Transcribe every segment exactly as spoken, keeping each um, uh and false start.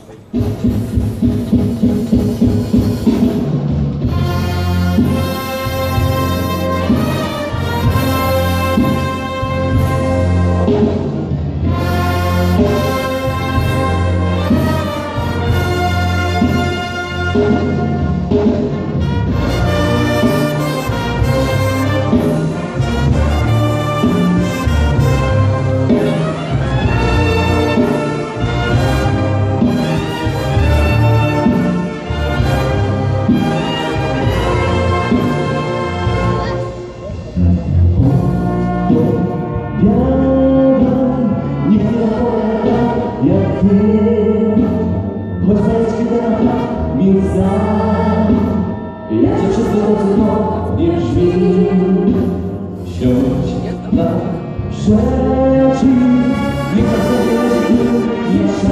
Jak cię wszystko mocno nie brzmi, wsiądź na przeciw, niech nas zabierze jeszcze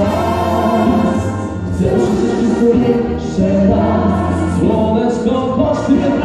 raz. Chcę usłyszeć wszystko jeszcze raz. Słoneczko, koszty